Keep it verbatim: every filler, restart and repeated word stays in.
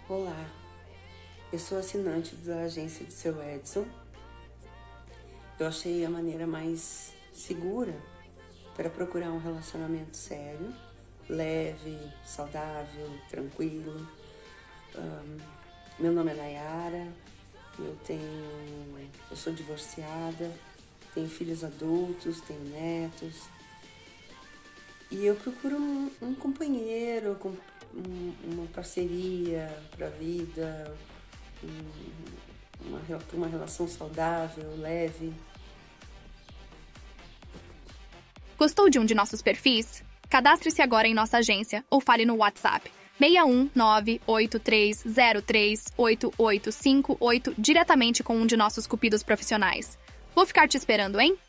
Olá, eu sou assinante da agência de seu Edson. Eu achei a maneira mais segura para procurar um relacionamento sério, leve, saudável, tranquilo. Um, meu nome é Nayara, eu tenho, eu sou divorciada, tenho filhos adultos, tenho netos. E eu procuro um, um companheiro, um, uma parceria para a vida, um, uma, uma relação saudável, leve. Gostou de um de nossos perfis? Cadastre-se agora em nossa agência ou fale no WhatsApp seis um nove oito três zero três oito oito cinco oito diretamente com um de nossos cupidos profissionais. Vou ficar te esperando, hein?